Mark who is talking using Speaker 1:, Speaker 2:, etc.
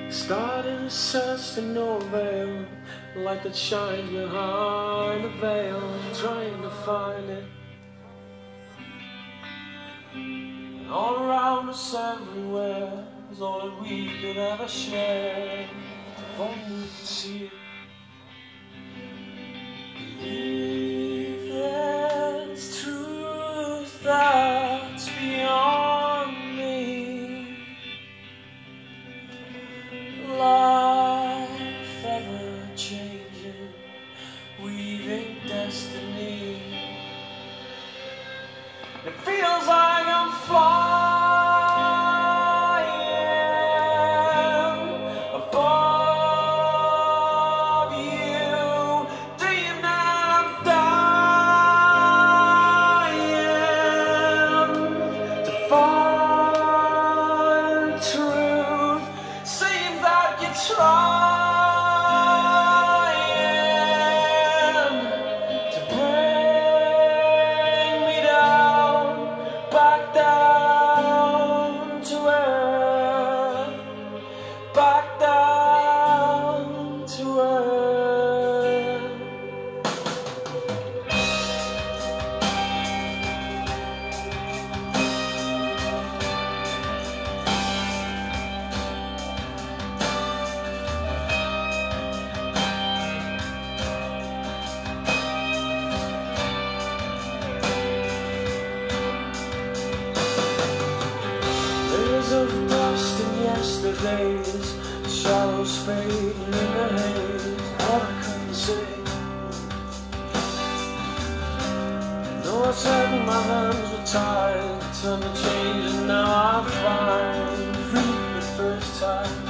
Speaker 1: Starting to search to no avail, light that shines behind the veil, trying to find it. And all around us everywhere is all that we could ever share. If only we could see it. Believe there's truth that's beyond me. Life ever changing, weaving destiny. It feels like I'm flying above you, dreaming that I'm dying to find truth. Seems like you're trying to bring me down, back down to earth, back down to earth. Layers of dust in yesterdays, shadows fading in the haze. What I couldn't say. Though I said my hands were tied, turned to change, and now I find free for the first time.